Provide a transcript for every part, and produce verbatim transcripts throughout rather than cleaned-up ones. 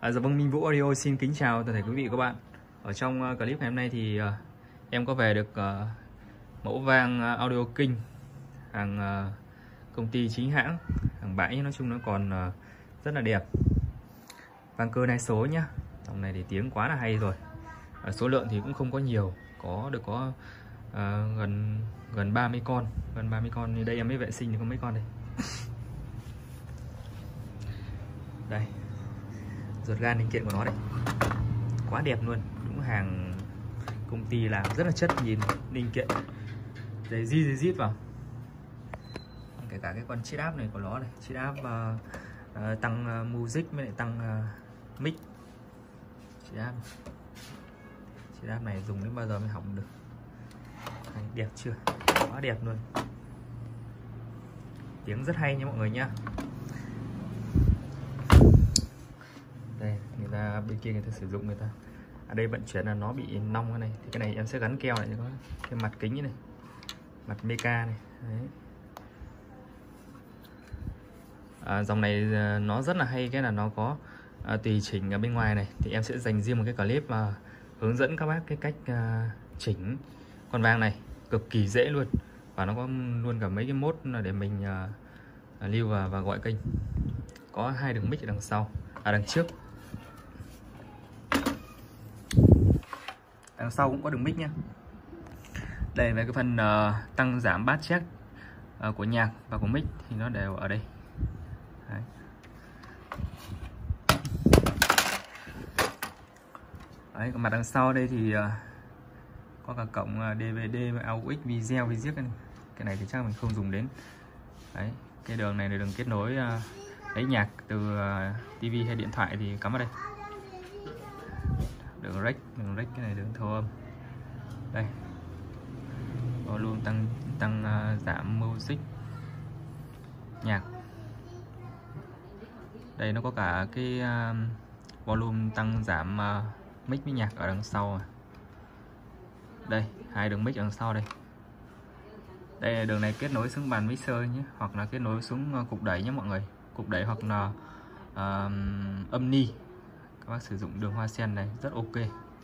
À, dạ vâng, Minh Vũ Audio xin kính chào toàn thể quý vị và các bạn. Ở trong uh, clip ngày hôm nay thì uh, em có về được uh, mẫu vang uh, Audio King, hàng uh, công ty chính hãng, hàng bãi, nói chung nó còn uh, rất là đẹp. Vang cơ hai số nhá. Dòng này thì tiếng quá là hay rồi. Uh, số lượng thì cũng không có nhiều, có được có uh, gần gần ba mươi con, gần ba mươi con. Như đây em mới vệ sinh thì có mấy con đây. Đây. Ruột gan linh kiện của nó đây, quá đẹp luôn, đúng hàng công ty làm rất là chất, nhìn linh kiện dây di dây dít vào, kể cả cái con chiết áp này của nó này, chiết áp uh, uh, tăng uh, music với lại tăng uh, mic. Chiết áp chiết áp này dùng đến bao giờ mới hỏng được. Đấy, đẹp chưa, quá đẹp luôn, tiếng rất hay nha mọi người nhá. Đây, người ta bên kia người ta sử dụng, người ta ở đây vận chuyển là nó bị nong cái này, thì cái này em sẽ gắn keo lại cho có cái mặt kính như này, mặt meca này. Đấy. À, dòng này nó rất là hay, cái là nó có à, tùy chỉnh ở bên ngoài này, thì em sẽ dành riêng một cái clip mà hướng dẫn các bác cái cách à, chỉnh con vang này, cực kỳ dễ luôn, và nó có luôn cả mấy cái mốt để mình à, lưu và, và gọi kênh. Có hai đường mic ở đằng sau, à đằng trước. Đằng sau cũng có đường mic nhá. Đây về cái phần uh, tăng giảm bass check uh, của nhạc và của mic thì nó đều ở đây. Đấy. Đấy, còn mặt đằng sau đây thì uh, có cả cổng uh, đê vê đê và aux video video này. Cái này thì chắc mình không dùng đến. Đấy, cái đường này là đường kết nối uh, lấy nhạc từ uh, tivi hay điện thoại thì cắm vào đây. Đường rec, đường rec cái này đường thu âm. Đây. Volume tăng tăng uh, giảm music nhạc. Đây nó có cả cái uh, volume tăng giảm uh, mic với nhạc ở đằng sau. Đây, hai đường mic ở đằng sau đây. Đây là đường này kết nối xuống bàn mixer nhé, hoặc là kết nối xuống uh, cục đẩy nhé mọi người. Cục đẩy hoặc là uh, âm ni. Các bác sử dụng đường hoa sen này rất ok.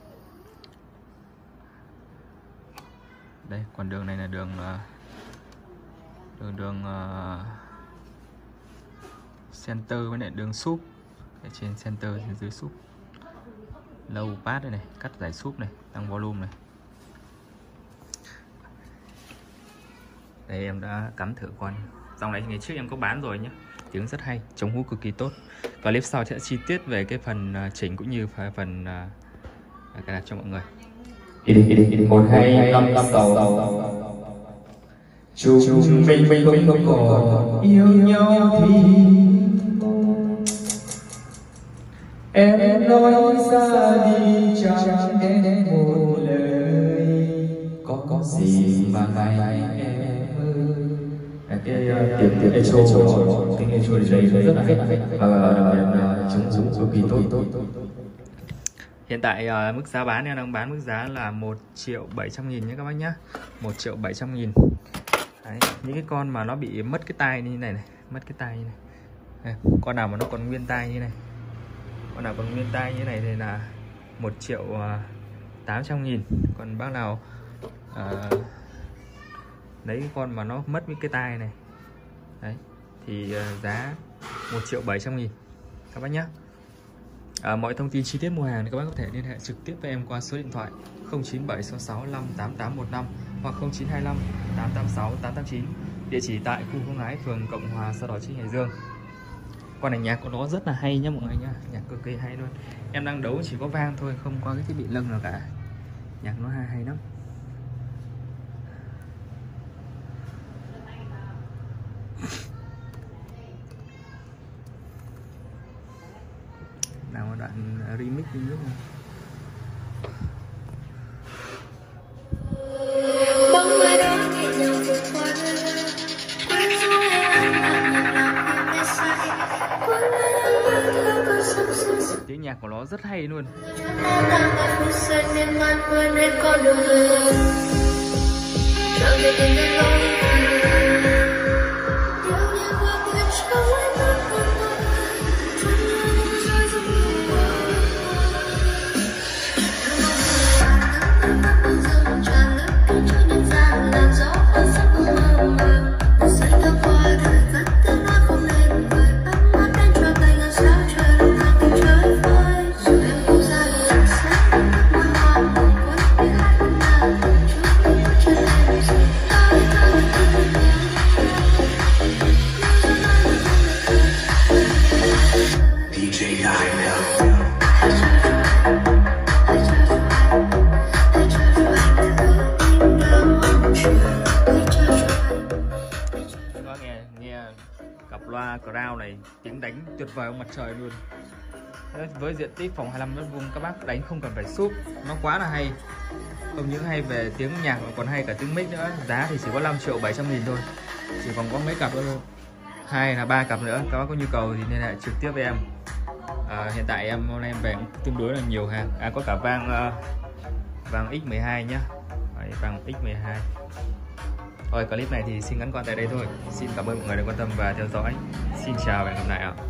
Đây, còn đường này là đường uh, đường đường uh, center với lại đường súp. Ở trên center, trên dưới súp. Low pass đây này, cắt giải súp này, tăng volume này. Đây em đã cắm thử con. Dòng này ngày trước em có bán rồi nhé, tiếng rất hay, chống hú cực kỳ tốt. Clip sau sẽ chi tiết về cái phần chỉnh cũng như phần uh, cài đặt cho mọi người. Một hai năm sáu chúng mình mình không không còn yêu nhau thì em nói ra đi chẳng em một lời, có có gì mà ngày em ơi. Cái tiếng tiếng echo, tiếng echo ở đây rất là hay, và đặc biệt là chúng chúng cực kỳ tốt. Hiện tại uh, mức giá bán em đang bán mức giá là một triệu bảy trăm nghìn nhé các bác nhé. một triệu bảy trăm nghìn. Đấy, những cái con mà nó bị mất cái tai như này này, mất cái tai như này. Đây, con nào mà nó còn nguyên tai như này. Con nào còn nguyên tai như này thì là một triệu tám trăm nghìn. Còn bác nào uh, lấy cái con mà nó mất cái tai này. Đấy, thì uh, giá một triệu bảy trăm nghìn các bác nhé. À, mọi thông tin chi tiết mua hàng thì các bác có thể liên hệ trực tiếp với em qua số điện thoại không chín bảy sáu sáu năm tám tám một năm hoặc không chín hai lăm tám tám sáu tám tám chín, địa chỉ tại khu Hương Ái, phường Cộng Hòa, Sau Đỏ, Chi, Hải Dương. Con này nhạc của nó rất là hay nhá mọi người nhá, nhạc cực kỳ hay luôn. Em đang đấu chỉ có vang thôi, không có cái thiết bị lâng nào cả. Nhạc nó hay hay lắm. Nào đoạn remix đi nước này. Tiếng nhạc của nó rất hay luôn. tiếng đánh tuyệt vời ông mặt trời luôn. Đấy, với diện tích phòng hai mươi lăm mét vuông các bác đánh không cần phải súp, nó quá là hay. Không những hay về tiếng nhạc mà còn hay cả tiếng mic nữa. Giá thì chỉ có năm triệu bảy trăm nghìn thôi, chỉ còn có mấy cặp nữa thôi, hai là ba cặp nữa. Các bác có nhu cầu thì liên hệ trực tiếp với em. À, hiện tại em hôm nay em về tương đối là nhiều hàng. À, có cả vang uh, vang X mười hai nhá. Đấy, vang X mười hai. Rồi clip này thì xin ngắn gọn tại đây thôi. Xin cảm ơn mọi người đã quan tâm và theo dõi. Xin chào và hẹn gặp lại ạ.